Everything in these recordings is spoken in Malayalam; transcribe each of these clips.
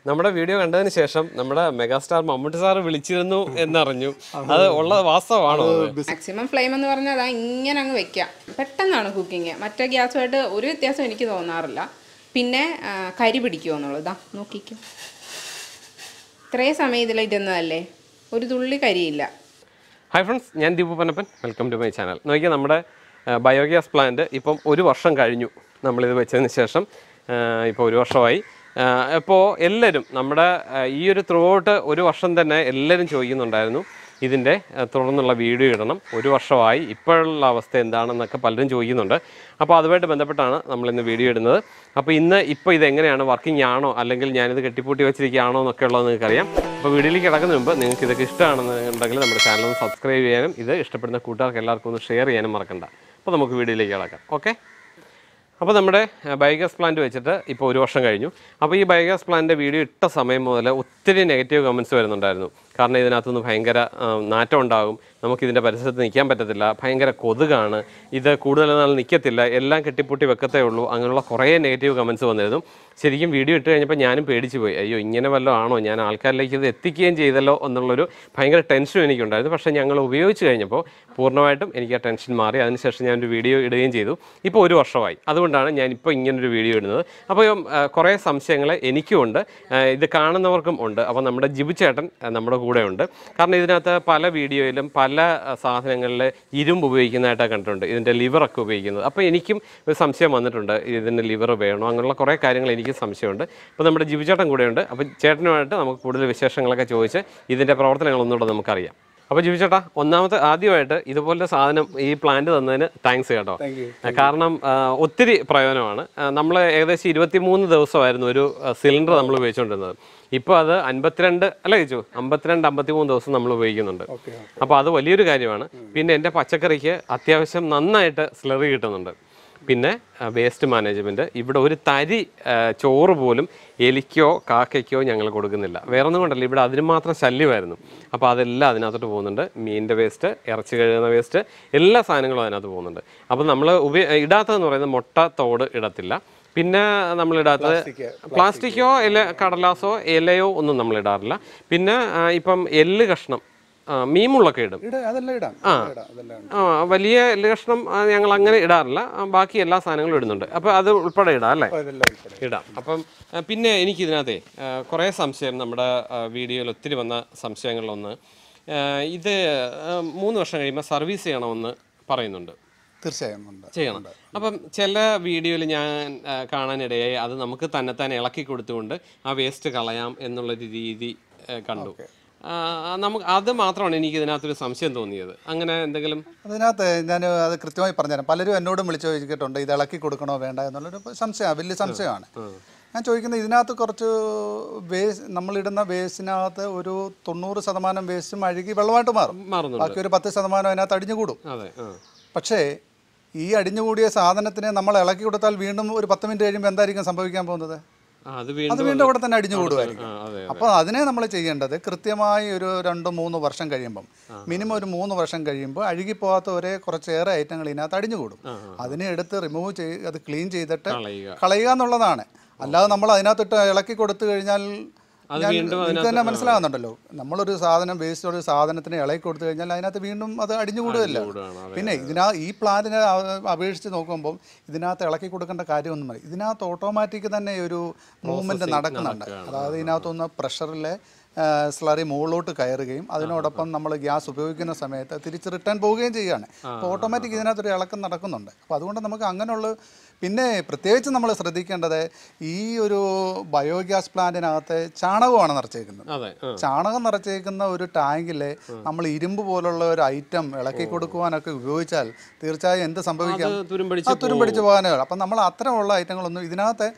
നമ്മുടെ വീഡിയോ കണ്ടതിന് ശേഷം നമ്മുടെ മെഗാസ്റ്റാർ മമ്മൂട്ടി സാറ് വിളിച്ചിരുന്നു എന്നറിഞ്ഞു. അത് ഉള്ള വാസ്തവമാണോ? മാക്സിമം ഫ്ലെയിം എന്ന് പറഞ്ഞാൽ അതാ ഇങ്ങനെ അങ്ങ് വെക്കാം. പെട്ടെന്നാണ് കുക്കിങ്. മറ്റേ ഗ്യാസുമായിട്ട് ഒരു വ്യത്യാസം എനിക്ക് തോന്നാറില്ല. പിന്നെ കരി പിടിക്കുമോ എന്നുള്ളത് ഇതാ നോക്കിക്കും. ഇത്രയും സമയം ഇതിലിരുന്നതല്ലേ, ഒരു തുള്ളി കരിയില്ല. ഹായ് ഫ്രണ്ട്സ്, ഞാൻ Jibu Pannappan. Welcome to my channel. നോക്കിയാൽ നമ്മുടെ ബയോഗ്യാസ് പ്ലാന്റ് ഇപ്പം 1 വർഷം കഴിഞ്ഞു. നമ്മളിത് വെച്ചതിന് ശേഷം ഇപ്പോൾ 1 വർഷമായി. ഇപ്പോൾ എല്ലാവരും നമ്മുടെ ഈ ഒരു ത്രൂ ഔട്ട് 1 വർഷം തന്നെ എല്ലാവരും ചോദിക്കുന്നുണ്ടായിരുന്നു ഇതിൻ്റെ തുടർന്നുള്ള വീഡിയോ ഇടണം. 1 വർഷമായി, ഇപ്പോഴുള്ള അവസ്ഥ എന്താണെന്നൊക്കെ പലരും ചോദിക്കുന്നുണ്ട്. അപ്പോൾ അതുമായിട്ട് ബന്ധപ്പെട്ടാണ് നമ്മളിന്ന് വീഡിയോ ഇടുന്നത്. അപ്പോൾ ഇപ്പോൾ ഇതെങ്ങനെയാണ്, വർക്കിംഗ് ആണോ അല്ലെങ്കിൽ ഞാനിത് കെട്ടിപ്പൂട്ടി വെച്ചിരിക്കുകയാണോ എന്നൊക്കെ ഉള്ളത് നിങ്ങൾക്കറിയാം. അപ്പോൾ വീഡിയോയിലേക്ക് കിടക്കുന്നതിന് മുമ്പ് നിങ്ങൾക്ക് ഇതൊക്കെ ഇഷ്ടമാണെന്നുണ്ടെങ്കിൽ നമ്മുടെ ചാനൽ ഒന്ന് സബ്സ്ക്രൈബ് ചെയ്യാനും ഇത് ഇഷ്ടപ്പെടുന്ന കൂട്ടുകാർക്ക് എല്ലാവർക്കും ഒന്ന് ഷെയർ ചെയ്യാനും മറക്കണ്ട. അപ്പോൾ നമുക്ക് വീഡിയോയിലേക്ക് കിടക്കാം. ഓക്കെ. അപ്പോൾ നമ്മുടെ ബയോഗ്യാസ് പ്ലാന്റ് വെച്ചിട്ട് ഇപ്പോൾ 1 വർഷം കഴിഞ്ഞു. അപ്പോൾ ഈ ബയോഗ്യാസ് പ്ലാന്റിൻ്റെ വീഡിയോ ഇട്ട സമയം മുതൽ ഒത്തിരി നെഗറ്റീവ് കമൻറ്റ്സ് വരുന്നുണ്ടായിരുന്നു. കാരണം ഇതിനകത്തുനിന്ന് ഭയങ്കര നാറ്റം ഉണ്ടാകും, നമുക്കിതിൻ്റെ പരിസരത്ത് നിൽക്കാൻ പറ്റത്തില്ല, ഭയങ്കര കൊതുകാണ്, ഇത് കൂടുതൽ നാൾ നിൽക്കത്തില്ല, എല്ലാം കെട്ടിപ്പൂട്ടി വെക്കത്തേ ഉള്ളൂ, അങ്ങനെയുള്ള കുറേ നെഗറ്റീവ് കമൻറ്റ്സ് വന്നിരുന്നു. ശരിക്കും വീഡിയോ ഇട്ട് കഴിഞ്ഞപ്പോൾ ഞാനും പേടിച്ച് പോയി. അയ്യോ, ഇങ്ങനെ വല്ലതും ആണോ, ഞാൻ ആൾക്കാരിലേക്ക് ഇത് എത്തിക്കുകയും ചെയ്തല്ലോ എന്നുള്ളൊരു ഭയങ്കര ടെൻഷനും എനിക്കുണ്ടായിരുന്നു. പക്ഷേ ഞങ്ങൾ ഉപയോഗിച്ച് കഴിഞ്ഞപ്പോൾ പൂർണ്ണമായിട്ടും എനിക്ക് ആ ടെൻഷൻ മാറി. അതിനുശേഷം ഞാനൊരു വീഡിയോ ഇടുകയും ചെയ്തു. ഇപ്പോൾ 1 വർഷമായി. അതുകൊണ്ടാണ് ഞാനിപ്പോൾ ഇങ്ങനൊരു വീഡിയോ ഇടുന്നത്. അപ്പോൾ കുറേ സംശയങ്ങൾ എനിക്കും ഉണ്ട്, ഇത് കാണുന്നവർക്കും ഉണ്ട്. അപ്പോൾ നമ്മുടെ ജിബു ചേട്ടൻ നമ്മുടെ കൂടെ ഉണ്ട്. കാരണം ഇതിനകത്ത് പല വീഡിയോയിലും പല സാധനങ്ങളിൽ ഇരുമ്പ് ഉപയോഗിക്കുന്നതായിട്ടൊക്കെ കണ്ടിട്ടുണ്ട്, ഇതിൻ്റെ ലിവറൊക്കെ ഉപയോഗിക്കുന്നത്. അപ്പോൾ എനിക്കും ഒരു സംശയം വന്നിട്ടുണ്ട്, ഇതിൻ്റെ ലിവർ വേണോ, അങ്ങനെയുള്ള കുറേ കാര്യങ്ങൾ എനിക്ക് സംശയമുണ്ട്. അപ്പോൾ നമ്മുടെ ജിബു ചേട്ടൻ കൂടെയുണ്ട്. അപ്പോൾ ചേട്ടനുമായിട്ട് നമുക്ക് കൂടുതൽ വിശേഷങ്ങളൊക്കെ ചോദിച്ച് ഇതിൻ്റെ പ്രവർത്തനങ്ങളൊന്നുകൂടെ നമുക്കറിയാം. അപ്പോൾ ജിബു ചേട്ടാ, ആദ്യമായിട്ട് ഇതുപോലത്തെ സാധനം ഈ പ്ലാന്റ് തന്നതിന് താങ്ക്സ് കേട്ടോ. കാരണം ഒത്തിരി പ്രയോജനമാണ്. നമ്മൾ ഏകദേശം 23 ദിവസമായിരുന്നു ഒരു സിലിണ്ടർ നമ്മൾ ഉപയോഗിച്ചുകൊണ്ടിരുന്നത്. ഇപ്പോൾ അത് 52 അല്ല ചോദിച്ചു 52-53 ദിവസം നമ്മൾ ഉപയോഗിക്കുന്നുണ്ട്. അപ്പോൾ അത് വലിയൊരു കാര്യമാണ്. പിന്നെ എൻ്റെ പച്ചക്കറിക്ക് അത്യാവശ്യം നന്നായിട്ട് സ്ലറി കിട്ടുന്നുണ്ട്. പിന്നെ വേസ്റ്റ് മാനേജ്മെൻറ്റ്, ഇവിടെ ഒരു തരി ചോറ് പോലും എലിക്കോ കാക്കയ്ക്കോ ഞങ്ങൾ കൊടുക്കുന്നില്ല. വേറെ ഒന്നും കൊണ്ടല്ല, ഇവിടെ അതിന് മാത്രം ശല്യമായിരുന്നു. അപ്പോൾ അതെല്ലാം അതിനകത്തോട്ട് പോകുന്നുണ്ട്. മീനിൻ്റെ വേസ്റ്റ്, ഇറച്ചി കഴുകുന്ന വേസ്റ്റ്, എല്ലാ സാധനങ്ങളും അതിനകത്ത് പോകുന്നുണ്ട്. അപ്പോൾ നമ്മൾ ഇടാത്തതെന്ന് പറയുന്നത് മുട്ട തോട് ഇടത്തില്ല. പിന്നെ നമ്മളിടാത്തത് പ്ലാസ്റ്റിക്കോ കടലാസോ ഇലയോ ഒന്നും നമ്മളിടാറില്ല. പിന്നെ ഇപ്പം എല്ല് കഷ്ണം, മീമുള്ളൊക്കെ ഇടും. വലിയ എല്ല് കഷ്ണം ഞങ്ങൾ അങ്ങനെ ഇടാറില്ല. ബാക്കി എല്ലാ സാധനങ്ങളും ഇടുന്നുണ്ട്. അപ്പോൾ അത് ഉൾപ്പെടെ ഇടാം അല്ലേ? ഇടാം. അപ്പം പിന്നെ എനിക്കിതിനകത്തെ കുറേ സംശയം, നമ്മുടെ വീഡിയോയിൽ ഒത്തിരി വന്ന സംശയങ്ങളിലൊന്ന്, ഇത് 3 വർഷം കഴിയുമ്പോൾ സർവീസ് ചെയ്യണമെന്ന് പറയുന്നുണ്ട്. തീർച്ചയായും ചെയ്യണം. അപ്പം ചില വീഡിയോയിൽ ഞാൻ കാണാനിടയായി അത് നമുക്ക് തന്നെ ഇളക്കി കൊടുത്തുകൊണ്ട് ആ വേസ്റ്റ് കളയാം എന്നുള്ളൊരു രീതി കണ്ടു. നമുക്ക് അത് മാത്രമാണ് എനിക്ക് ഇതിനകത്തൊരു സംശയം തോന്നിയത്. അങ്ങനെ എന്തെങ്കിലും അതിനകത്ത് ഞാൻ അത് കൃത്യമായി പറഞ്ഞുതരാം. പലരും എന്നോടും വിളിച്ചു ചോദിച്ചിട്ടുണ്ട്, ഇത് ഇളക്കി കൊടുക്കണോ വേണ്ട എന്നുള്ളൊരു സംശയമാണ്, വലിയ സംശയമാണ്. ഞാൻ ചോദിക്കുന്നത്, ഇതിനകത്ത് കുറച്ച് നമ്മളിടുന്ന വേസ്റ്റിനകത്ത് ഒരു 90% വേസ്റ്റും അഴുകി വെള്ളമായിട്ട് മാറും. ബാക്കി ഒരു 10% അതിനകത്ത് അടിഞ്ഞുകൂടും. പക്ഷേ ഈ അടിഞ്ഞുകൂടിയ സാധനത്തിനെ നമ്മൾ ഇളക്കി കൊടുത്താൽ വീണ്ടും ഒരു 10 മിനിറ്റ് കഴിയുമ്പോൾ എന്തായിരിക്കും സംഭവിക്കാൻ പോകുന്നത്? അത് വീണ്ടും അവിടെ തന്നെ അടിഞ്ഞുകൂടുമായിരിക്കും. അപ്പോൾ അതിനെ നമ്മൾ ചെയ്യേണ്ടത് കൃത്യമായി ഒരു 2-3 വർഷം കഴിയുമ്പം, മിനിമം ഒരു 3 വർഷം കഴിയുമ്പോൾ അഴുകിപ്പോകാത്ത ഒരേ കുറച്ചേറെ ഐറ്റങ്ങൾ ഇതിനകത്ത് അടിഞ്ഞുകൂടും. അതിനെ എടുത്ത് റിമൂവ് അത് ക്ലീൻ ചെയ്തിട്ട് കളയുക എന്നുള്ളതാണ്. അല്ലാതെ നമ്മൾ അതിനകത്തിട്ട് ഇളക്കി കൊടുത്തു കഴിഞ്ഞാൽ നിങ്ങൾക്ക് തന്നെ മനസ്സിലാകുന്നുണ്ടല്ലോ, നമ്മളൊരു വേസ്റ്റ് ഒരു സാധനത്തിന് ഇളക്കി കൊടുത്തു കഴിഞ്ഞാൽ അതിനകത്ത് വീണ്ടും അത് അടിഞ്ഞുകൂടുകയല്ല. പിന്നെ ഈ പ്ലാന്റിനെ അപേക്ഷിച്ച് നോക്കുമ്പോൾ ഇതിനകത്ത് ഇളക്കി കൊടുക്കേണ്ട കാര്യമൊന്നും മതി. ഇതിനകത്ത് ഓട്ടോമാറ്റിക് തന്നെ ഒരു മൂവ്മെൻറ്റ് നടക്കുന്നുണ്ട്. അതായത് ഇതിനകത്തൊന്ന് പ്രഷറിലെ സ്ലറി മുകളിലോട്ട് കയറുകയും അതിനോടൊപ്പം നമ്മൾ ഗ്യാസ് ഉപയോഗിക്കുന്ന സമയത്ത് തിരിച്ച് റിട്ടേൺ പോവുകയും ചെയ്യുകയാണ്. അപ്പോൾ ഓട്ടോമാറ്റിക് ഇതിനകത്തൊരു ഇളക്കം നടക്കുന്നുണ്ട്. അപ്പോൾ അതുകൊണ്ട് നമുക്ക് അങ്ങനെയുള്ള, പിന്നെ പ്രത്യേകിച്ച് നമ്മൾ ശ്രദ്ധിക്കേണ്ടത്, ഈ ഒരു ബയോഗ്യാസ് പ്ലാന്റിനകത്ത് ചാണകമാണ് നിറച്ചേക്കുന്നത്. ചാണകം നിറച്ചേക്കുന്ന ഒരു ടാങ്കിൽ നമ്മൾ ഇരുമ്പ് പോലുള്ള ഒരു ഐറ്റം ഇളക്കി കൊടുക്കുവാനൊക്കെ ഉപയോഗിച്ചാൽ തീർച്ചയായും എന്ത് സംഭവിക്കാം? തുരുമ്പടിച്ച് പോകാനേ. അപ്പം നമ്മൾ അത്തരമുള്ള ഐറ്റങ്ങളൊന്നും ഇതിനകത്ത്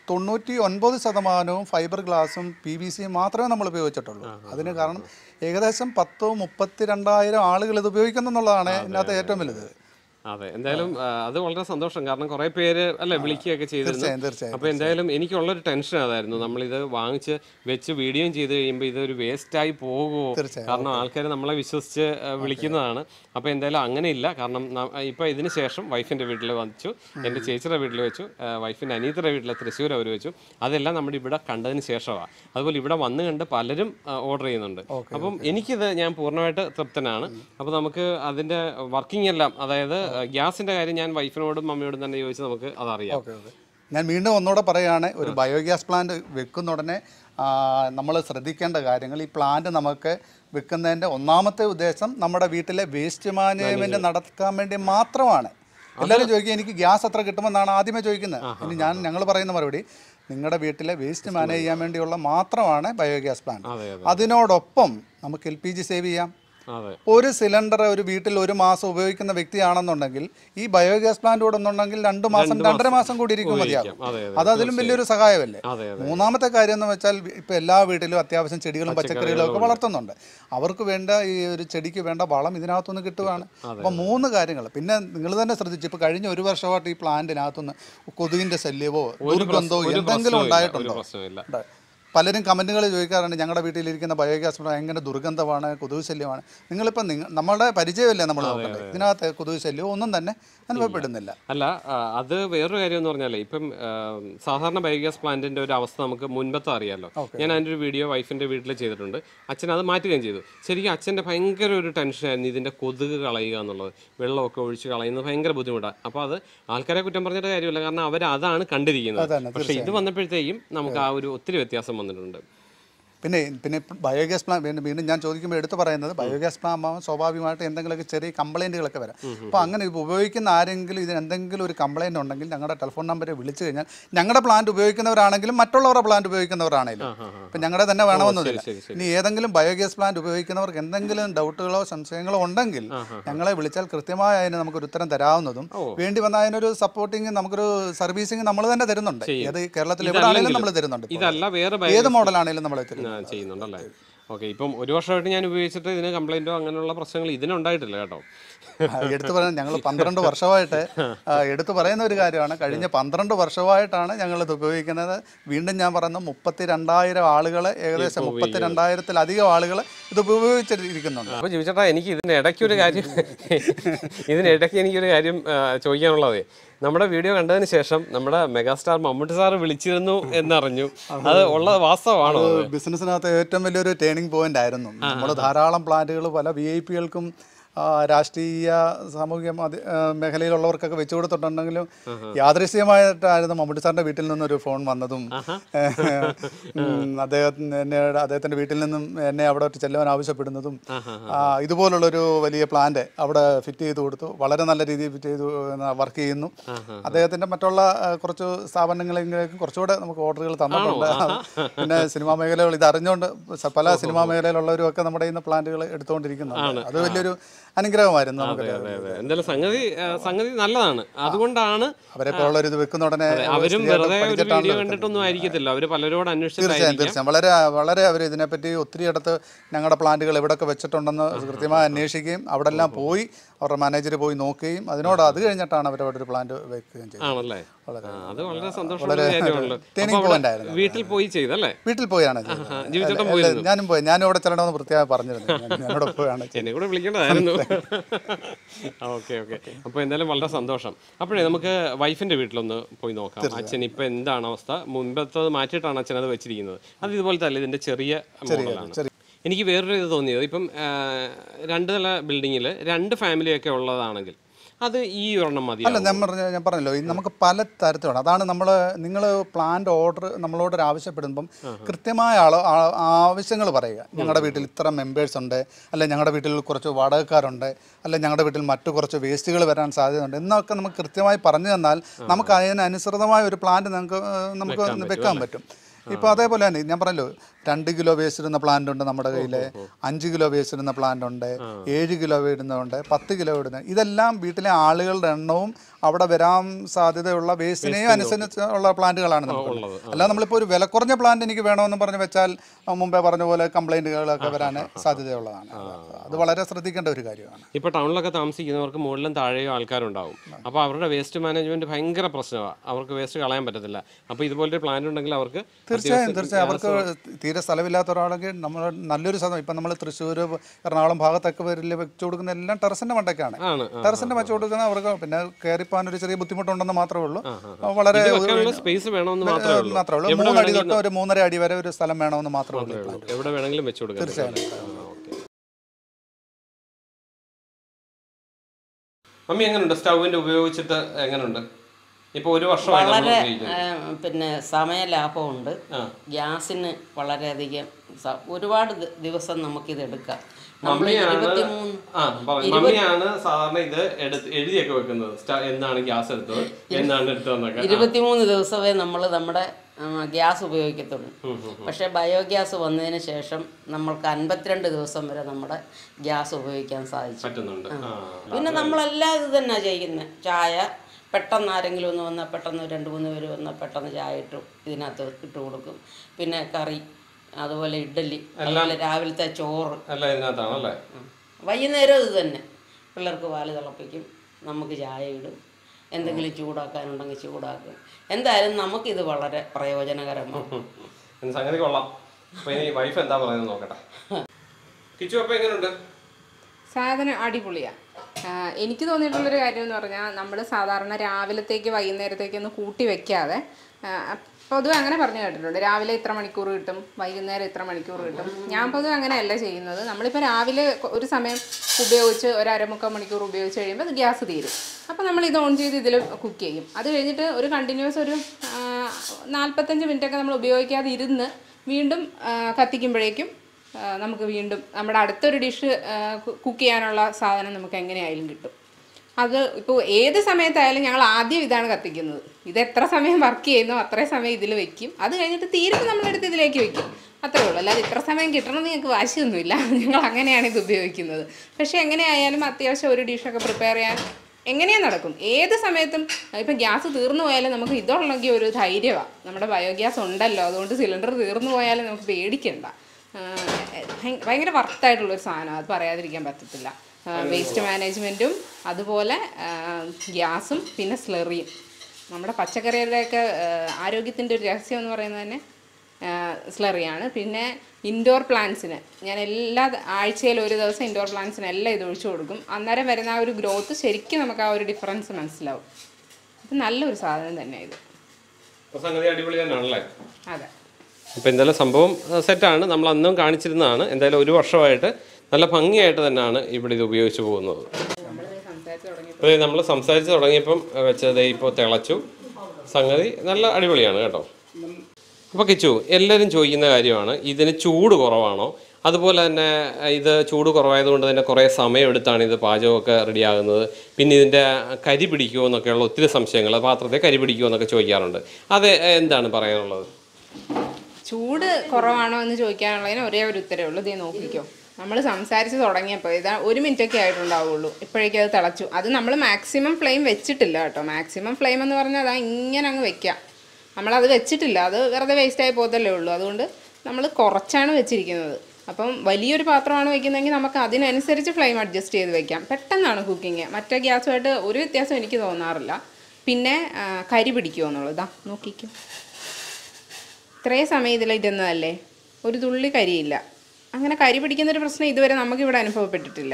99% ഫൈബർ ഗ്ലാസും PVC മാത്രമേ നമ്മൾ ഉപയോഗിച്ചിട്ടുള്ളൂ. അതിന് കാരണം ഏകദേശം 32,000 ആളുകൾ ഇത് ഉപയോഗിക്കുന്നു എന്നുള്ളതാണ് ഇതിനകത്ത് ഏറ്റവും വലുത്. അതെ, എന്തായാലും അത് വളരെ സന്തോഷം. കാരണം കുറെ പേര് അല്ലെ വിളിക്കുകയൊക്കെ ചെയ്തിരുന്നു. തീർച്ചയായും അപ്പോൾ എന്തായാലും എനിക്കുള്ളൊരു ടെൻഷൻ അതായിരുന്നു, നമ്മളിത് വാങ്ങിച്ച് വെച്ച് വീഡിയോയും ചെയ്ത് കഴിയുമ്പോൾ ഇതൊരു വേസ്റ്റായി പോകുമോ, കാരണം ആൾക്കാർ നമ്മളെ വിശ്വസിച്ച് വിളിക്കുന്നതാണ്. അപ്പോൾ എന്തായാലും അങ്ങനെയില്ല. കാരണം ഇപ്പോൾ ഇതിന് ശേഷം വൈഫിൻ്റെ വീട്ടിൽ വെച്ചു, എൻ്റെ ചേച്ചിയുടെ വീട്ടിൽ വെച്ചു, വൈഫിൻ്റെ അനിയത്തിയുടെ വീട്ടിൽ തൃശ്ശൂർ അവർ വെച്ചു. അതെല്ലാം നമ്മുടെ ഇവിടെ കണ്ടതിന് ശേഷമാണ്. അതുപോലെ ഇവിടെ വന്ന് കണ്ട് പലരും ഓർഡർ ചെയ്യുന്നുണ്ട്. അപ്പം എനിക്കിത് ഞാൻ പൂർണ്ണമായിട്ട് തൃപ്തനാണ്. അപ്പോൾ നമുക്ക് അതിൻ്റെ വർക്കിംഗ് എല്ലാം, അതായത് ഗ്യാസിൻ്റെ കാര്യം ഞാൻ വൈഫിനോടും മമ്മിയോടും തന്നെ ചോദിച്ച് നമുക്ക് അതറിയാം. ഞാൻ വീണ്ടും ഒന്നുകൂടെ പറയുകയാണ്, ഒരു ബയോഗ്യാസ് പ്ലാന്റ് വെക്കുന്ന ഉടനെ നമ്മൾ ശ്രദ്ധിക്കേണ്ട കാര്യങ്ങൾ, ഈ പ്ലാന്റ് നമുക്ക് വെക്കുന്നതിൻ്റെ ഒന്നാമത്തെ ഉദ്ദേശം നമ്മുടെ വീട്ടിലെ വേസ്റ്റ് മാനേജ്മെൻറ്റ് നടക്കാൻ വേണ്ടി മാത്രമാണ്. എല്ലാവരും ചോദിക്കുക എനിക്ക് ഗ്യാസ് എത്ര കിട്ടുമെന്നാണ് ആദ്യമേ ചോദിക്കുന്നത്. ഇനി ഞങ്ങൾ പറയുന്ന മറുപടി, നിങ്ങളുടെ വീട്ടിലെ വേസ്റ്റ് മാനേജ് ചെയ്യാൻ വേണ്ടിയുള്ള മാത്രമാണ് ബയോഗ്യാസ് പ്ലാന്റ്. അതിനോടൊപ്പം നമുക്ക് LPG സേവ് ചെയ്യാം. ഒരു സിലിണ്ടർ ഒരു വീട്ടിൽ ഒരു മാസം ഉപയോഗിക്കുന്ന വ്യക്തിയാണെന്നുണ്ടെങ്കിൽ ഈ ബയോഗ്യാസ് പ്ലാന്റ് കൂടെ ഒന്നുണ്ടെങ്കിൽ 2 മാസം 2.5 മാസം കൂടി ഇരിക്കും മതിയാകും. അത് അതിലും വലിയൊരു സഹായമല്ലേ. മൂന്നാമത്തെ കാര്യം എന്ന് വെച്ചാൽ ഇപ്പം എല്ലാ വീട്ടിലും അത്യാവശ്യം ചെടികളും പച്ചക്കറികളും ഒക്കെ വളർത്തുന്നുണ്ട്. അവർക്ക് വേണ്ട ഈ ഒരു ചെടിക്ക് വേണ്ട വളം ഇതിനകത്തുനിന്ന് കിട്ടുകയാണ്. അപ്പം 3 കാര്യങ്ങൾ. പിന്നെ നിങ്ങൾ തന്നെ ശ്രദ്ധിച്ചു, ഇപ്പോൾ കഴിഞ്ഞ 1 വർഷമായിട്ട് ഈ പ്ലാന്റിനകത്തുനിന്ന് കൊതുകിൻ്റെ ശല്യമോ ദുർഗന്ധമോ എന്തെങ്കിലും ഉണ്ടായിട്ടുണ്ടോ? പലരും കമൻറ്റുകൾ ചോദിക്കാറുണ്ട്, ഞങ്ങളുടെ വീട്ടിലിരിക്കുന്ന ബയോഗ്യാസ് ഭയങ്കര ദുർഗന്ധമാണ്, കൊതുക് ശല്യമാണ്. നിങ്ങളിപ്പം നമ്മളുടെ പരിചയമല്ലേ നമ്മൾ നോക്കേണ്ടത്. ഇതിനകത്ത് കൊതുക് ശല്യം ഒന്നും തന്നെ അനുഭവപ്പെടുന്നില്ല. അല്ല, അത് വേറൊരു കാര്യം എന്ന് പറഞ്ഞാൽ ഇപ്പം സാധാരണ ബയോഗ്യാസ് പ്ലാന്റിൻ്റെ ഒരു അവസ്ഥ നമുക്ക് മുൻപത്തെ അറിയാമല്ലോ. ഞാൻ അതിൻ്റെ ഒരു വീഡിയോ വൈഫിൻ്റെ വീട്ടിൽ ചെയ്തിട്ടുണ്ട്. അച്ഛൻ അത് മാറ്റുകയും ചെയ്തു. ശരിക്കും അച്ഛൻ്റെ ഭയങ്കര ഒരു ടെൻഷനായിരുന്നു ഇതിൻ്റെ കൊതുക് കളയുക എന്നുള്ളത്. വെള്ളമൊക്കെ ഒഴിച്ച് കളയുന്നത് ഭയങ്കര ബുദ്ധിമുട്ടാണ്. അപ്പോൾ അത് ആൾക്കാരെ കുറ്റം പറഞ്ഞിട്ട് കാര്യമില്ല, കാരണം അവർ അതാണ് കണ്ടിരിക്കുന്നത്. പക്ഷേ ഇത് വന്നപ്പോഴത്തേക്കും നമുക്ക് ആ ഒരു ഒത്തിരി വ്യത്യാസം വന്നിട്ടുണ്ട്. പിന്നെ ബയോഗ്യാസ് പ്ലാന്റ് വീണ്ടും ഞാൻ ചോദിക്കുമ്പോൾ എടുത്തു പറയുന്നത്, ബയോഗ്യാസ് പ്ലാന്റ് ആകുമ്പോൾ സ്വാഭാവികമായിട്ട് എന്തെങ്കിലുമൊക്കെ ചെറിയ കംപ്ലയിൻറ്റുകളൊക്കെ വരാം. അപ്പോൾ അങ്ങനെ ഉപയോഗിക്കുന്ന ആരെങ്കിലും ഇതിന് എന്തെങ്കിലും ഒരു കംപ്ലയിൻ്റ് ഉണ്ടെങ്കിൽ ഞങ്ങളുടെ ടെലിഫോൺ നമ്പറിൽ വിളിച്ചു കഴിഞ്ഞാൽ, ഞങ്ങളുടെ പ്ലാന്റ് ഉപയോഗിക്കുന്നവരാണെങ്കിലും മറ്റുള്ളവരുടെ പ്ലാന്റ് ഉപയോഗിക്കുന്നവരാണെങ്കിലും, ഇപ്പം ഞങ്ങളുടെ തന്നെ വേണമെന്നില്ല. ഇനി ഏതെങ്കിലും ബയോഗ്യാസ് പ്ലാന്റ് ഉപയോഗിക്കുന്നവർക്ക് എന്തെങ്കിലും ഡൗട്ടുകളോ സംശയങ്ങളോ ഉണ്ടെങ്കിൽ ഞങ്ങളെ വിളിച്ചാൽ കൃത്യമായ അതിന് നമുക്കൊരു ഉത്തരം തരാവുന്നതും, വേണ്ടി വന്ന അതിനൊരു സപ്പോർട്ടിങ് നമുക്കൊരു സർവീസിങ് നമ്മൾ തന്നെ തരുന്നുണ്ട്. ഏത് കേരളത്തിൽ എവിടെയാണെങ്കിലും നമ്മൾ തരുന്നുണ്ട്. ഏത് മോഡലാണെങ്കിലും നമ്മൾ തരുന്നുണ്ട്. ചെയ്യുന്നുണ്ടല്ലേ? ഓക്കെ. ഇപ്പം 1 വർഷമായിട്ട് ഞാൻ ഉപയോഗിച്ചിട്ട് ഇതിന് കംപ്ലൈൻറ്റോ അങ്ങനെയുള്ള പ്രശ്നങ്ങൾ ഇതിനുണ്ടായിട്ടില്ല കേട്ടോ. എടുത്തു പറയാൻ ഞങ്ങൾ 12 വർഷമായിട്ട് എടുത്തു പറയുന്ന ഒരു കാര്യമാണ്. കഴിഞ്ഞ 12 വർഷമായിട്ടാണ് ഞങ്ങളിത് ഉപയോഗിക്കുന്നത്. വീണ്ടും ഞാൻ പറയുന്നത് 32,000 ആളുകൾ, ഏകദേശം 32,000-ത്തിലധികം ആളുകൾ ഇത് ഉപയോഗിച്ചിരിക്കുന്നുണ്ട്. അപ്പോൾ ചോദിച്ചേട്ടാ, എനിക്ക് ഇതിനിടയ്ക്കൊരു കാര്യം ചോദിക്കാനുള്ളതേ, നമ്മുടെ വീഡിയോ കണ്ടതിന് ശേഷം നമ്മുടെ മെഗാസ്റ്റാർ മമ്മൂട്ടി സാറ് വിളിച്ചിരുന്നു എന്നറിഞ്ഞു. അത് ഉള്ള വാസ്തവമാണോ? ബിസിനസ്സിനകത്ത് ഏറ്റവും വലിയൊരു ടേണിംഗ് പോയിന്റ് ആയിരുന്നു. നമ്മൾ ധാരാളം പ്ലാന്റുകൾ പല VIP-കൾക്കും രാഷ്ട്രീയ സാമൂഹിക മേഖലയിലുള്ളവർക്കൊക്കെ വെച്ചു കൊടുത്തിട്ടുണ്ടെങ്കിലും യാദൃശ്യമായിട്ടായിരുന്നു മമ്മൂട്ടി സാറിൻ്റെ വീട്ടിൽ നിന്നൊരു ഫോൺ വന്നതും അദ്ദേഹത്തിൻ്റെ വീട്ടിൽ നിന്നും എന്നെ അവിടെ ചെല്ലുവാൻ ആവശ്യപ്പെടുന്നതും. ഇതുപോലുള്ളൊരു വലിയ പ്ലാന്റ് അവിടെ ഫിറ്റ് ചെയ്ത് കൊടുത്തു. വളരെ നല്ല രീതിയിൽ ഫിറ്റ് ചെയ്ത് വർക്ക് ചെയ്യുന്നു. അദ്ദേഹത്തിൻ്റെ മറ്റുള്ള കുറച്ച് സ്ഥാപനങ്ങളിലേക്കും കുറച്ചുകൂടെ നമുക്ക് ഓർഡറുകൾ തന്നിട്ടുണ്ട്. പിന്നെ സിനിമാ മേഖലകൾ ഇത് അറിഞ്ഞുകൊണ്ട് പല സിനിമാ മേഖലയിലുള്ളവരും ഒക്കെ നമ്മുടെ ഇന്ന് പ്ലാന്റുകൾ എടുത്തുകൊണ്ടിരിക്കുന്നുണ്ട്. അത് വലിയൊരു അനുഗ്രഹമായിരുന്നു നമുക്ക്. എന്തായാലും സംഗതി നല്ലതാണ്. അതുകൊണ്ടാണ് അവരെ ഇത് വെക്കുന്ന ഉടനെ അവരും വെറുതെ ഒരു വീഡിയോ കണ്ടിട്ടൊന്നും ആയിരിക്കത്തില്ല, അവർ പലരോട് അന്വേഷിച്ചിട്ടായിരിക്കും. തീർച്ചയായും വളരെ അവർ ഇതിനെപ്പറ്റി ഒത്തിരി ഇടത്ത് ഞങ്ങളുടെ പ്ലാന്റുകൾ എവിടെയൊക്കെ വെച്ചിട്ടുണ്ടെന്ന് കൃത്യമായി അന്വേഷിക്കുകയും അവിടെ എല്ലാം പോയി അവരുടെ മാനേജർ പോയി നോക്കുകയും അത് കഴിഞ്ഞിട്ടാണ് അവരവിടെ ഒരു പ്ലാന്റ് വെക്കുകയും ചെയ്തത്. അത് വളരെ സന്തോഷമുള്ള കാര്യമാണല്ലോ. വീട്ടിൽ പോയി ചെയ്തല്ലേ? വീട്ടിൽ പോയാണ് ഞാനും പോയി. ഞാനും ഇവിടെ ചെല്ലണമെന്ന് പ്രത്യേകം പറഞ്ഞിരുന്നു. എന്നെ കൂടെ വിളിക്കേണ്ടതായിരുന്നു. ഓക്കെ. അപ്പോൾ എന്തായാലും വളരെ സന്തോഷം. അപ്പോഴേ നമുക്ക് വൈഫിൻ്റെ വീട്ടിലൊന്ന് പോയി നോക്കാം. അച്ഛൻ ഇപ്പം എന്താണ് അവസ്ഥ? മുൻപത്തത് മാറ്റിയിട്ടാണ് അച്ഛൻ അത് വെച്ചിരിക്കുന്നത്. അത് ഇതുപോലത്തെ അല്ല, ഇതിൻ്റെ ചെറിയ മോഡലാണ്. എനിക്ക് വേറൊരു ഇത് തോന്നിയത്, ഇപ്പം 2 നില ബിൽഡിങ്ങിൽ 2 ഫാമിലിയൊക്കെ ഉള്ളതാണെങ്കിൽ അത് ഈ ഒരെണ്ണം മതി. അല്ല, ഞാൻ പറഞ്ഞല്ലോ, നമുക്ക് പല തരത്തിലാണ്. അതാണ് നിങ്ങൾ പ്ലാന്റ് ഓർഡർ നമ്മളോട് ആവശ്യപ്പെടുമ്പം കൃത്യമായ ആവശ്യങ്ങൾ പറയുക. ഞങ്ങളുടെ വീട്ടിൽ ഇത്ര മെമ്പേഴ്സ് ഉണ്ട്, അല്ലെ ഞങ്ങളുടെ വീട്ടിൽ കുറച്ച് വാടകക്കാരുണ്ട്, അല്ലെ ഞങ്ങളുടെ വീട്ടിൽ മറ്റു കുറച്ച് വേസ്റ്റുകൾ വരാൻ സാധ്യതയുണ്ട് എന്നൊക്കെ നമുക്ക് കൃത്യമായി പറഞ്ഞു തന്നാൽ നമുക്ക് അതിനനുസൃതമായ ഒരു പ്ലാന്റ് നമുക്ക് വെക്കാൻ പറ്റും. ഇപ്പോൾ അതേപോലെ തന്നെ ഞാൻ പറഞ്ഞല്ലോ, 2 കിലോ വേസ്റ്റ് ഇടുന്ന പ്ലാന്റ് ഉണ്ട് നമ്മുടെ കയ്യിൽ, 5 കിലോ വേസ്റ്റ് ഇടുന്ന പ്ലാന്റ് ഉണ്ട്, 7 കിലോ ഇടുന്നുണ്ട്, 10 കിലോ ഇടുന്നത്. ഇതെല്ലാം വീട്ടിലെ ആളുകളുടെ എണ്ണവും അവിടെ വരാൻ സാധ്യതയുള്ള വേസ്റ്റിനെയും അനുസരിച്ചുള്ള പ്ലാന്റുകളാണ് നമുക്കുള്ളത്. അല്ലാതെ നമ്മളിപ്പോൾ ഒരു വില കുറഞ്ഞ പ്ലാന്റ് എനിക്ക് വേണമെന്ന് പറഞ്ഞ് വെച്ചാൽ മുമ്പേ പറഞ്ഞ പോലെ കംപ്ലൈൻറ്റുകളൊക്കെ വരാൻ സാധ്യതയുള്ളതാണ്. അത് വളരെ ശ്രദ്ധിക്കേണ്ട ഒരു കാര്യമാണ്. ഇപ്പോൾ ടൗണിലൊക്കെ താമസിക്കുന്നവർക്ക് മുകളിലും താഴെയോ ആൾക്കാരുണ്ടാവും. അപ്പോൾ അവരുടെ വേസ്റ്റ് മാനേജ്മെന്റ് ഭയങ്കര പ്രശ്നമാണ്. അവർക്ക് വേസ്റ്റ് കളയാൻ പറ്റത്തില്ല. അപ്പോൾ ഇതുപോലൊരു പ്ലാന്റ് ഉണ്ടെങ്കിൽ അവർക്ക് തീർച്ചയായും അവർക്ക് തീരെ സ്ഥലമില്ലാത്ത ഒരാളെങ്കിൽ നമ്മൾ നല്ലൊരു സ്ഥലം, ഇപ്പം നമ്മൾ തൃശ്ശൂർ, എറണാകുളം ഭാഗത്തൊക്കെ വരില്ല വെച്ച് കൊടുക്കുന്ന എല്ലാം ടെറസിൻ്റെ മണ്ടയ്ക്കാണ്. ടെറസിൻ്റെ വെച്ച് കൊടുക്കുന്ന അവർക്ക് പിന്നെ കയറിപ്പാൻ ഒരു ചെറിയ ബുദ്ധിമുട്ടുണ്ടെന്ന് മാത്രമേ ഉള്ളൂ. വളരെ സ്പേസ് വേണമെന്ന് മാത്രമേ ഉള്ളൂ. 3 അടി തൊട്ട് ഒരു 3.5 അടി വരെ ഒരു സ്ഥലം വേണമെന്ന് മാത്രമേ ഉള്ളൂ. എവിടെ വേണമെങ്കിലും വെച്ച് കൊടുക്കാം. തീർച്ചയായും. മമ്മി എങ്ങനെയുണ്ട് സ്റ്റൗവിന്റെ ഉപയോഗിച്ചിട്ട്? എങ്ങനെയുണ്ട് ഇപ്പോൾ ഒരു വർഷമായി? വളരെ പിന്നെ സമയലാഭമുണ്ട്. ഗ്യാസിന് വളരെയധികം ഒരുപാട് ദിവസം നമുക്കിത് എടുക്കാം. മമ്മിയാണ് സാധാരണ ഇത് എഴുതിയൊക്കെ വെക്കുന്നത്, എന്നാണ് ഗ്യാസ് എടുത്തത്, എന്നാണ് എടുത്തതെന്നൊക്കെ. 23 ദിവസമേ നമ്മൾ നമ്മുടെ ഗ്യാസ് ഉപയോഗിക്കത്തുള്ളൂ. പക്ഷേ ബയോഗ്യാസ് വന്നതിന് ശേഷം നമ്മൾക്ക് 52 ദിവസം വരെ നമ്മുടെ ഗ്യാസ് ഉപയോഗിക്കാൻ പറ്റുന്നുണ്ട്. പിന്നെ നമ്മളെല്ലാം ഇത് തന്നെ ചെയ്യുന്നത്. ചായ പെട്ടെന്ന് ആരെങ്കിലും ഒന്ന് വന്നാൽ പെട്ടെന്ന് 2-3 പേര് വന്നാൽ പെട്ടെന്ന് ചായ ഇതിനകത്ത് ഇട്ട് കൊടുക്കും. പിന്നെ കറി, അതുപോലെ ഇഡ്ഡലി, അതുപോലെ രാവിലത്തെ ചോറ് എല്ലാം ഇതിനകത്താണല്ലേ. വൈകുന്നേരം ഇത് തന്നെ. പിള്ളേർക്ക് പാല് തിളപ്പിക്കും, നമുക്ക് ചായ ഇടും, എന്തെങ്കിലും ചൂടാക്കാനുണ്ടെങ്കിൽ ചൂടാക്കും. എന്തായാലും നമുക്കിത് വളരെ പ്രയോജനകരമാണ്. സംഗതി കൊള്ളാം. അപ്പോൾ ഇനി വൈഫ് എന്താ പറയുന്നത് നോക്കട്ടെ. കിച്ചു അപ്പോൾ എങ്ങനെയുണ്ട്? സാധനം അടിപൊളിയാണ്. എനിക്ക് തോന്നിയിട്ടുള്ളൊരു കാര്യം എന്ന് പറഞ്ഞാൽ നമ്മൾ സാധാരണ രാവിലത്തേക്ക് വൈകുന്നേരത്തേക്കൊന്നും കൂട്ടി വെക്കാതെ, പൊതുവെ അങ്ങനെ പറഞ്ഞു കേട്ടിട്ടുണ്ട്, രാവിലെ ഇത്ര മണിക്കൂർ കിട്ടും, വൈകുന്നേരം ഇത്ര മണിക്കൂർ കിട്ടും. ഞാൻ പൊതുവെ അങ്ങനെയല്ല ചെയ്യുന്നത്. നമ്മളിപ്പോൾ രാവിലെ ഒരു സമയം ഉപയോഗിച്ച് ഒരു 1/4 മണിക്കൂർ ഉപയോഗിച്ച് കഴിയുമ്പോൾ അത് ഗ്യാസ് തീരും. അപ്പോൾ നമ്മൾ ഇത് ഓൺ ചെയ്ത് ഇതിൽ കുക്ക് ചെയ്യും. അത് കഴിഞ്ഞിട്ട് ഒരു കണ്ടിന്യൂസ് ഒരു 45 മിനിറ്റൊക്കെ നമ്മൾ ഉപയോഗിക്കാതെ ഇരുന്ന് വീണ്ടും കത്തിക്കുമ്പോഴേക്കും നമുക്ക് വീണ്ടും നമ്മുടെ അടുത്തൊരു ഡിഷ് കുക്ക് ചെയ്യാനുള്ള സാധനം നമുക്ക് എങ്ങനെയായാലും കിട്ടും. അത് ഇപ്പോൾ ഏത് സമയത്തായാലും ഞങ്ങൾ ആദ്യം ഇതാണ് കത്തിക്കുന്നത്. ഇത് എത്ര സമയം വർക്ക് ചെയ്യുന്നോ അത്രയും സമയം ഇതിൽ വെക്കും. അത് കഴിഞ്ഞിട്ട് തീരുമ്പോൾ നമ്മളെടുത്ത് ഇതിലേക്ക് വെക്കും. അത്രേ ഉള്ളൂ. അല്ലാതെ ഇത്ര സമയം കിട്ടണമെന്ന് ഞങ്ങൾക്ക് വാശിയൊന്നുമില്ല. ഞങ്ങൾ അങ്ങനെയാണ് ഇത് ഉപയോഗിക്കുന്നത്. പക്ഷേ എങ്ങനെയായാലും അത്യാവശ്യം ഒരു ഡിഷൊക്കെ പ്രിപ്പയർ ചെയ്യാൻ എങ്ങനെയാണ് നടക്കും. ഏത് സമയത്തും ഇപ്പം ഗ്യാസ് തീർന്നു പോയാലും നമുക്ക് ഇതുള്ളെങ്കിൽ ഒരു ധൈര്യമാണ്. നമ്മുടെ ബയോഗ്യാസ് ഉണ്ടല്ലോ, അതുകൊണ്ട് സിലിണ്ടർ തീർന്നു പോയാലും നമുക്ക് പേടിക്കണ്ട. ഭയങ്കര വർത്തായിട്ടുള്ളൊരു സാധനം, അത് പറയാതിരിക്കാൻ പറ്റത്തില്ല. വേസ്റ്റ് മാനേജ്മെൻറ്റും അതുപോലെ ഗ്യാസും പിന്നെ സ്ലറിയും. നമ്മുടെ പച്ചക്കറികളുടെയൊക്കെ ആരോഗ്യത്തിൻ്റെ ഒരു രഹസ്യം എന്ന് പറയുന്നത് തന്നെ സ്ലറിയാണ്. പിന്നെ ഇൻഡോർ പ്ലാന്റ്സിന് ഞാൻ എല്ലാ ആഴ്ചയിലും ഒരു ദിവസം ഇൻഡോർ പ്ലാന്റ്സിന് എല്ലാം ഇത് ഒഴിച്ചു കൊടുക്കും. അന്നേരം വരുന്ന ആ ഒരു ഗ്രോത്ത് ശരിക്കും നമുക്ക് ആ ഒരു ഡിഫറൻസ് മനസ്സിലാവും. ഇത് നല്ലൊരു സാധനം തന്നെയാണ് ഇത്. അടിപൊളി തന്നെയാണല്ലേ? അതെ. അപ്പോൾ എന്തായാലും സംഭവം സെറ്റാണ്. നമ്മൾ അന്നും കാണിച്ചിരുന്നതാണ്. എന്തായാലും ഒരു വർഷമായിട്ട് നല്ല ഭംഗിയായിട്ട് തന്നെയാണ് ഇവിടെ ഇത് ഉപയോഗിച്ച് പോകുന്നത്. അതെ, നമ്മൾ സംസാരിച്ച് തുടങ്ങിയപ്പം വെച്ചത് ഇപ്പോൾ തിളച്ചു. സംഗതി നല്ല അടിപൊളിയാണ് കേട്ടോ. അപ്പോൾ കിച്ചു, എല്ലാവരും ചോദിക്കുന്ന കാര്യമാണ്, ഇതിന് ചൂട് കുറവാണോ? അതുപോലെ തന്നെ ഇത് ചൂട് കുറവായതുകൊണ്ട് തന്നെ കുറേ സമയമെടുത്താണ് ഇത് പാചകമൊക്കെ റെഡിയാകുന്നത്. പിന്നെ ഇതിൻ്റെ കരി പിടിക്കുമോ എന്നൊക്കെയുള്ള ഒത്തിരി സംശയങ്ങൾ, പാത്രത്തെ കരി പിടിക്കുമോ എന്നൊക്കെ ചോദിക്കാറുണ്ട്. അത് എന്താണ് പറയാനുള്ളത്? ചൂട് കുറവാണോ എന്ന് ചോദിക്കാനുള്ളതിന് ഒരേ ഒരു ഉത്തരവേ ഉള്ളൂ. ഇതേ നോക്കിക്കോ, നമ്മൾ സംസാരിച്ച് തുടങ്ങിയപ്പോൾ ഇതാ 1 മിനിറ്റൊക്കെ ആയിട്ടുണ്ടാവുള്ളൂ, ഇപ്പോഴേക്കും അത് തിളച്ചു. അത് നമ്മൾ മാക്സിമം ഫ്ലെയിം വെച്ചിട്ടില്ല കേട്ടോ. മാക്സിമം ഫ്ലെയിം എന്ന് പറഞ്ഞാൽ അതാ ഇങ്ങനെ അങ്ങ് വെക്കാം. നമ്മളത് വെച്ചിട്ടില്ല, അത് വെറുതെ വേസ്റ്റായി പോകത്തല്ലേ ഉള്ളൂ. അതുകൊണ്ട് നമ്മൾ കുറച്ചാണ് വെച്ചിരിക്കുന്നത്. അപ്പം വലിയൊരു പാത്രമാണ് വയ്ക്കുന്നതെങ്കിൽ നമുക്ക് അതിനനുസരിച്ച് ഫ്ലെയിം അഡ്ജസ്റ്റ് ചെയ്ത് വെക്കാം. പെട്ടെന്നാണ് കുക്കിങ്. മറ്റേ ഗ്യാസുമായിട്ട് ഒരു വ്യത്യാസം എനിക്ക് തോന്നാറില്ല. പിന്നെ കരി പിടിക്കുമോ എന്നുള്ളത് ഇതാ നോക്കിക്കോ. ഇത്രയും സമയം ഇതിലിരുന്നതല്ലേ, ഒരു തുള്ളി കരിയില്ല. അങ്ങനെ കരി പിടിക്കുന്നൊരു പ്രശ്നം ഇതുവരെ നമുക്കിവിടെ അനുഭവപ്പെട്ടിട്ടില്ല.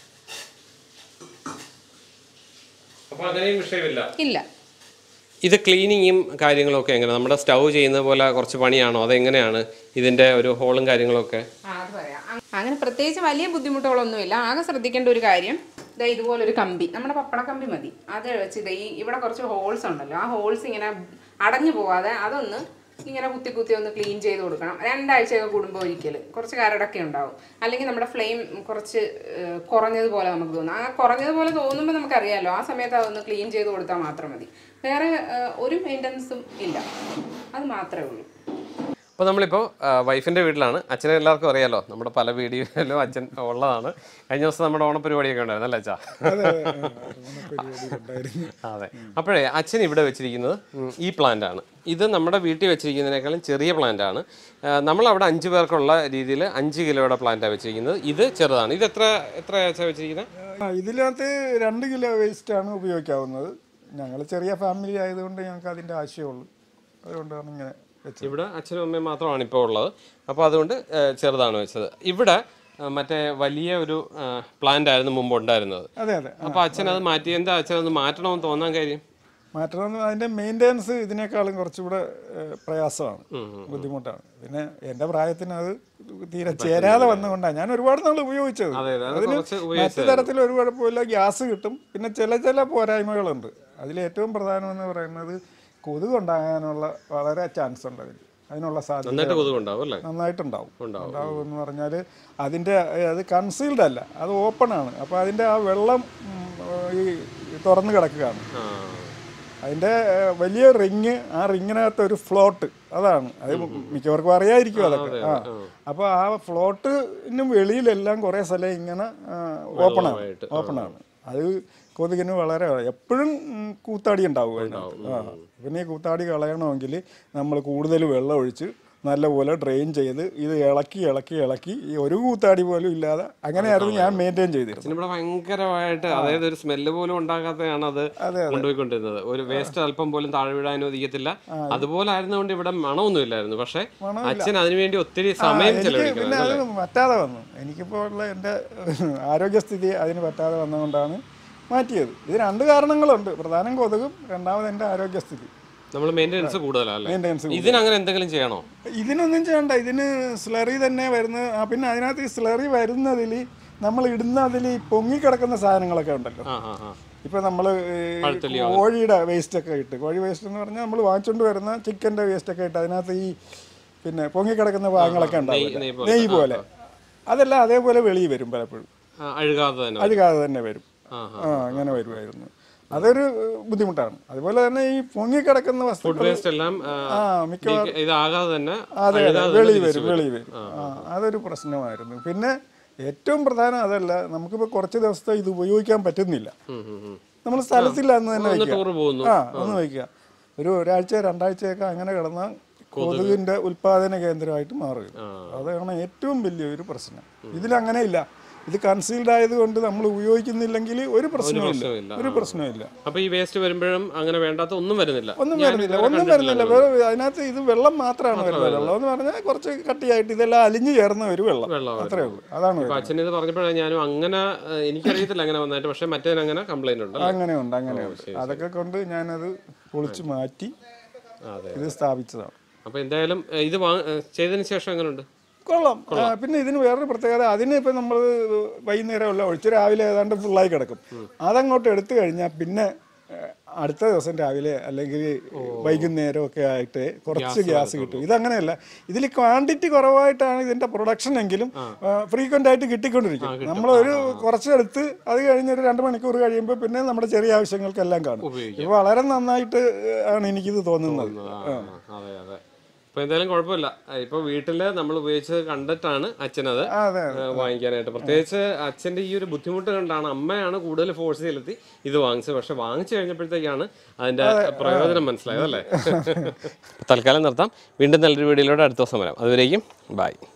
ഇല്ല. ഇത് ക്ലീനിങ്ങും കാര്യങ്ങളൊക്കെ എങ്ങനെ? നമ്മുടെ സ്റ്റൗ ചെയ്യുന്ന പോലെ കുറച്ച് പണിയാണോ? അതെങ്ങനെയാണ് ഇതിൻ്റെ ഒരു ഹോളും കാര്യങ്ങളൊക്കെ? അത് പറയാം. അങ്ങനെ പ്രത്യേകിച്ച് വലിയ ബുദ്ധിമുട്ടുകളൊന്നുമില്ല. ആകെ ശ്രദ്ധിക്കേണ്ട ഒരു കാര്യം, ഇതാ ഇതുപോലൊരു കമ്പി, നമ്മുടെ പപ്പട കമ്പി മതി. അത് വെച്ച് ഇത് ഇവിടെ കുറച്ച് ഹോൾസ് ഉണ്ടല്ലോ, ആ ഹോൾസ് ഇങ്ങനെ അടഞ്ഞു പോവാതെ അതൊന്ന് ഇങ്ങനെ കുത്തി കുത്തി ഒന്ന് ക്ലീൻ ചെയ്ത് കൊടുക്കണം. 2 ആഴ്ചയൊക്കെ കൂടുമ്പോൾ ഒരിക്കൽ. കുറച്ച് കരടൊക്കെ ഉണ്ടാവും. അല്ലെങ്കിൽ നമ്മുടെ ഫ്ലെയിം കുറച്ച് കുറഞ്ഞതുപോലെ നമുക്ക് തോന്നും. ആ കുറഞ്ഞതുപോലെ തോന്നുമ്പോൾ നമുക്കറിയാമല്ലോ, ആ സമയത്ത് അതൊന്ന് ക്ലീൻ ചെയ്ത് കൊടുത്താൽ മാത്രം മതി. വേറെ ഒരു മെയിൻ്റനൻസും ഇല്ല, അത് മാത്രമേ ഉള്ളൂ. അപ്പോൾ നമ്മളിപ്പോൾ വൈഫിൻ്റെ വീട്ടിലാണ്. അച്ഛനെ എല്ലാവർക്കും അറിയാലോ, നമ്മുടെ പല വീഡിയോയിലും അച്ഛൻ ഉള്ളതാണ്. കഴിഞ്ഞ ദിവസം നമ്മുടെ ഓണപ്പരിപാടിയൊക്കെ ഉണ്ടായിരുന്നു അല്ലേ അച്ഛാ? അതെ. അപ്പോഴേ അച്ഛൻ ഇവിടെ വെച്ചിരിക്കുന്നത് ഈ പ്ലാന്റ് ആണ്. ഇത് നമ്മുടെ വീട്ടിൽ വെച്ചിരിക്കുന്നതിനേക്കാളും ചെറിയ പ്ലാന്റ് ആണ്. നമ്മളവിടെ 5 പേർക്കുള്ള രീതിയിൽ 5 കിലോയുടെ പ്ലാന്റാണ് വെച്ചിരിക്കുന്നത്. ഇത് ചെറുതാണ്. ഇത് എത്ര ആഴ്ച വെച്ചിരിക്കുന്നത്? ഇതിനകത്ത് 2 കിലോ വേസ്റ്റാണ് ഉപയോഗിക്കാവുന്നത്. ഞങ്ങൾ ചെറിയ ഫാമിലി ആയതുകൊണ്ട് ഞങ്ങൾക്ക് അതിൻ്റെ ആവശ്യമുള്ളൂ. അതുകൊണ്ടാണ് ഇങ്ങനെ വെച്ചത്. ഇവിടെ അച്ഛനും അമ്മയും മാത്രമാണ് ഇപ്പോൾ ഉള്ളത്. അപ്പോൾ അതുകൊണ്ട് ചെറുതാണ് വെച്ചത്. ഇവിടെ മറ്റേ വലിയ ഒരു പ്ലാന്റ് ആയിരുന്നു മുമ്പ് ഉണ്ടായിരുന്നത്. അതെ അതെ. അപ്പോൾ അച്ഛൻ അത് മാറ്റി. എന്താ അച്ഛൻ അത് മാറ്റണമെന്ന് തോന്നാൻ കാര്യം? മാറ്റണമെന്ന് അതിൻ്റെ മെയിൻ്റെനൻസ് ഇതിനേക്കാളും കുറച്ചുകൂടെ പ്രയാസമാണ്, ബുദ്ധിമുട്ടാണ്. പിന്നെ എൻ്റെ പ്രായത്തിന് അത് തീരെ ചേരാതെ വന്നുകൊണ്ടാണ് ഞാൻ ഒരുപാട് നാൾ ഉപയോഗിച്ചത്. അതിന് മറ്റു തരത്തിൽ ഒരു കുഴപ്പമില്ല, ഗ്യാസ് കിട്ടും. പിന്നെ ചില പോരായ്മകളുണ്ട്. അതിലേറ്റവും പ്രധാനമെന്ന് പറയുന്നത് കൊതുക് ഉണ്ടാകാനുള്ള വളരെ ചാൻസ് ഉണ്ട്. അതിനുള്ള സാധ്യത നന്നായിട്ടുണ്ടാവും. ഉണ്ടാവും എന്ന് പറഞ്ഞാൽ അത് കൺസീൽഡ് അല്ല, അത് ഓപ്പൺ ആണ്. അപ്പോൾ അതിൻ്റെ ആ വെള്ളം ഈ തുറന്നു കിടക്കുകയാണ്. അതിൻ്റെ വലിയ റിങ്, ആ റിങ്ങിനകത്ത് ഒരു ഫ്ലോട്ട്, അതാണ് അത് മിക്കവർക്കും അറിയാതിരിക്കും അതൊക്കെ. അപ്പോൾ ആ ഫ്ലോട്ടിനും വെളിയിലെല്ലാം കുറേ സ്ഥലം ഇങ്ങനെ ഓപ്പണാണ്. അത് കൊതുകിന് വളരെ എപ്പോഴും കൂത്താടി ഉണ്ടാവും അതിനകത്ത്. പിന്നെ ഈ കൂത്താടി കളയണമെങ്കിൽ നമ്മൾ കൂടുതൽ വെള്ളം ഒഴിച്ച് നല്ലപോലെ ഡ്രെയിൻ ചെയ്ത് ഇത് ഇളക്കി ഈ ഒരു കൂത്താടി പോലും ഇല്ലാതെ അങ്ങനെയായിരുന്നു ഞാൻ മെയിൻറ്റെയിൻ ചെയ്തിരുന്നത്. ഇവിടെ ഭയങ്കരമായിട്ട്, അതായത് ഒരു സ്മെല്ല് പോലും ഉണ്ടാകാതെയാണ് അത് കൊണ്ടുപോയിക്കൊണ്ടിരുന്നത്. ഒരു വേസ്റ്റ് അല്പം പോലും താഴെ വീഴാൻ അനുവദിക്കത്തില്ല. അതുപോലെ ആയിരുന്നുകൊണ്ട് ഇവിടെ മണമൊന്നും ഇല്ലായിരുന്നു. പക്ഷെ അച്ഛൻ അതിനുവേണ്ടി ഒത്തിരി സമയം ചെലവഴിക്കും. പിന്നെ അത് പറ്റാതെ വന്നു. എനിക്കിപ്പോൾ ഉള്ള എൻ്റെ ആരോഗ്യസ്ഥിതി അതിന് പറ്റാതെ വന്നുകൊണ്ടാണ് മാറ്റിയത്. ഇത് 2 കാരണങ്ങളുണ്ട്. പ്രധാനം കൊതുകും, രണ്ടാമത് എൻ്റെ ആരോഗ്യസ്ഥിതി. നമ്മൾ മെയിൻ്റെനൻസ് കൂടുതലല്ലേ? ഇതിനങ്ങനെ എന്തെങ്കിലും ചെയ്യണോ? ഇതിനൊന്നും ചെയ്യണ്ട. ഇതിന് സ്ലറി തന്നെ വരുന്നത്. പിന്നെ അതിനകത്ത് ഈ സ്ലറി വരുന്നതിൽ നമ്മൾ ഇടുന്നതിൽ പൊങ്ങിക്കിടക്കുന്ന സാധനങ്ങളൊക്കെ ഉണ്ടല്ലോ. ഇപ്പം നമ്മൾ കോഴിയുടെ വേസ്റ്റൊക്കെ ഇട്ട്, കോഴി വേസ്റ്റ് എന്ന് പറഞ്ഞാൽ നമ്മൾ വാങ്ങിച്ചുകൊണ്ട് വരുന്ന ചിക്കൻ്റെ വേസ്റ്റൊക്കെ ഇട്ട് അതിനകത്ത് ഈ പിന്നെ പൊങ്ങിക്കിടക്കുന്ന ഭാഗങ്ങളൊക്കെ ഉണ്ടാവും, നെയ്യ് പോലെ. അതെല്ലാം അതേപോലെ വെളിയിൽ വരും, പലപ്പോഴും അഴുകാതെ തന്നെ വരും. അങ്ങനെ വരുമായിരുന്നു. അതൊരു ബുദ്ധിമുട്ടാണ്. അതുപോലെ തന്നെ ഈ പൊങ്ങിക്കിടക്കുന്ന വസ്തുക്കൾ വെളി വരും. അതൊരു പ്രശ്നമായിരുന്നു. പിന്നെ ഏറ്റവും പ്രധാനം അതല്ല, നമുക്കിപ്പോൾ കുറച്ച് ദിവസത്തെ ഇത് ഉപയോഗിക്കാൻ പറ്റുന്നില്ല. നമ്മൾ സ്ഥലത്തില്ല എന്ന് തന്നെ ഒന്ന് വയ്ക്കുക. ഒരാഴ്ച 2 ആഴ്ചയൊക്കെ അങ്ങനെ കിടന്നാൽ കൊതുകിൻ്റെ ഉൽപാദന കേന്ദ്രമായിട്ട് മാറുക. അതാണ് ഏറ്റവും വലിയൊരു പ്രശ്നം. ഇതിലങ്ങനെ ഇല്ല. ഇത് കൺസീൽഡ് ആയതുകൊണ്ട് നമ്മൾ ഉപയോഗിക്കുന്നില്ലെങ്കിൽ ഒരു പ്രശ്നമില്ല. അപ്പോൾ ഈ വേസ്റ്റ് വരുമ്പോഴും അങ്ങനെ വേണ്ടാത്ത ഒന്നും വരുന്നില്ല. അതിനകത്ത് ഇത് വെള്ളം മാത്രമാണ് വരുന്നത്. വെള്ളം എന്ന് പറഞ്ഞാൽ കുറച്ച് കട്ടിയായിട്ട് ഇതെല്ലാം അലിഞ്ഞു ചേർന്ന ഒരു വെള്ളം, അത്രേ ഉള്ളൂ. അതാണ് അച്ഛൻ ഇത് പറഞ്ഞപ്പോഴാണ് ഞാനും അങ്ങനെ, എനിക്കറിയത്തില്ല അങ്ങനെ വന്നിട്ട്. പക്ഷെ മറ്റേതിനങ്ങനെ കംപ്ലൈന്റ് ഉണ്ട്. അങ്ങനെയുണ്ട്. അതൊക്കെ കൊണ്ട് ഞാനത് പൊളിച്ചു മാറ്റി ഇത് സ്ഥാപിച്ചതാണ്. അപ്പോൾ എന്തായാലും ഇത് ചെയ്തതിന് ശേഷം എങ്ങനെയുണ്ട്? കൊള്ളാം. പിന്നെ ഇതിന് വേറൊരു പ്രത്യേകത, അതിന് ഇപ്പം നമ്മൾ വൈകുന്നേരം ഉള്ള ഒഴിച്ച് രാവിലെ ഏതാണ്ട് ഫുള്ളായി കിടക്കും. അതങ്ങോട്ട് എടുത്തു കഴിഞ്ഞാൽ പിന്നെ അടുത്ത ദിവസം രാവിലെ അല്ലെങ്കിൽ വൈകുന്നേരം ഒക്കെ ആയിട്ട് കുറച്ച് ഗ്യാസ് കിട്ടും. ഇതങ്ങനെയല്ല. ഇതിൽ ക്വാണ്ടിറ്റി കുറവായിട്ടാണ് ഇതിൻ്റെ പ്രൊഡക്ഷൻ എങ്കിലും ഫ്രീക്വൻ്റ് ആയിട്ട് കിട്ടിക്കൊണ്ടിരിക്കും. നമ്മളൊരു കുറച്ചെടുത്ത് അത് കഴിഞ്ഞൊരു 2 മണിക്കൂർ കഴിയുമ്പോൾ പിന്നെ നമ്മുടെ ചെറിയ ആവശ്യങ്ങൾക്കെല്ലാം കാണും. ഇത് വളരെ നന്നായിട്ട് ആണ് എനിക്കിത് തോന്നുന്നത്. അപ്പോൾ എന്തായാലും കുഴപ്പമില്ല. ഇപ്പോൾ വീട്ടിൽ നമ്മൾ ഉപയോഗിച്ചത് കണ്ടിട്ടാണ് അച്ഛനത് വാങ്ങിക്കാനായിട്ട്. പ്രത്യേകിച്ച് അച്ഛൻ്റെ ഈ ഒരു ബുദ്ധിമുട്ട് കണ്ടാണ് അമ്മയാണ് കൂടുതൽ ഫോഴ്സ് ചെലുത്തി ഇത് വാങ്ങിച്ചത്. പക്ഷെ വാങ്ങിച്ചു കഴിഞ്ഞപ്പോഴത്തേക്കാണ് അതിൻ്റെ പ്രയോജനം മനസ്സിലായത് അല്ലേ? തൽക്കാലം നിർത്താം. വീണ്ടും നല്ലൊരു വീഡിയോയിലൂടെ അടുത്ത ദിവസം വരാം. അതുവരേക്കും ബൈ.